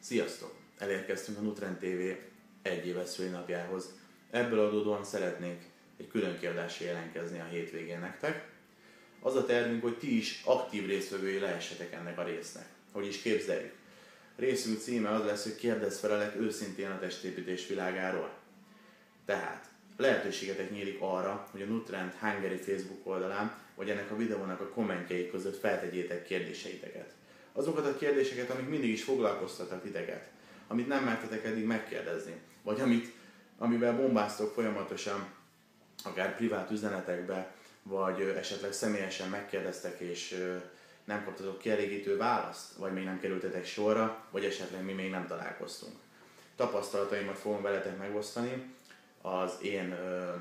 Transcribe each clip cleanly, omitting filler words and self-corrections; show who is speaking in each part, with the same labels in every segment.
Speaker 1: Sziasztok! Elérkeztünk a Nutrend TV egyéves szülinapjához. Ebből adódóan szeretnék egy külön kiadásra jelentkezni a hétvégén nektek. Az a tervünk, hogy ti is aktív résztvevői lehessetek ennek a résznek. Hogy is képzeljük. Részünk címe az lesz, hogy kérdezz felelek őszintén a testépítés világáról. Tehát lehetőségetek nyílik arra, hogy a Nutrend Hungary Facebook oldalán, vagy ennek a videónak a kommentjei között feltegyétek kérdéseiteket. Azokat a kérdéseket, amik mindig is foglalkoztatnak titeket, amit nem mertetek eddig megkérdezni, vagy amivel bombáztok folyamatosan, akár privát üzenetekbe, vagy esetleg személyesen megkérdeztek és nem kaptatok kielégítő választ, vagy még nem kerültetek sorra, vagy esetleg mi még nem találkoztunk. Tapasztalataimat fogom veletek megosztani, az én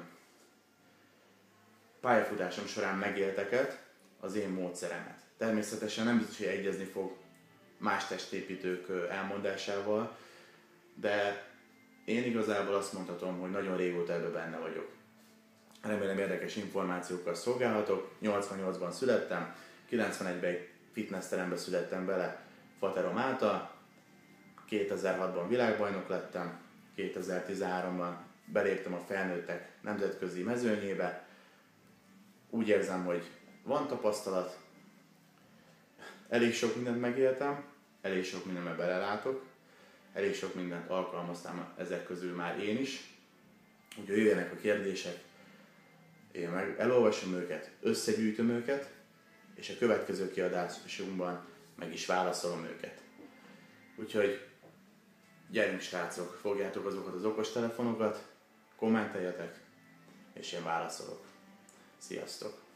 Speaker 1: pályafutásom során megélteket, az én módszeremet. Természetesen nem biztos, hogy egyezni fog más testépítők elmondásával, de én igazából azt mondhatom, hogy nagyon régóta ebben benne vagyok. Remélem érdekes információkkal szolgálhatok. 88-ban születtem, 91-ben egy fitnessterembe születtem bele faterom által, 2006-ban világbajnok lettem, 2013-ban beléptem a felnőttek nemzetközi mezőnyébe. Úgy érzem, hogy van tapasztalat, elég sok mindent megéltem, elég sok mindenbe belelátok, elég sok mindent alkalmaztam ezek közül már én is. Úgyhogy jöjjenek a kérdések, én meg elolvasom őket, összegyűjtöm őket, és a következő kiadásunkban meg is válaszolom őket. Úgyhogy gyerünk srácok, fogjátok azokat az okostelefonokat, kommenteljetek, és én válaszolok. Sziasztok!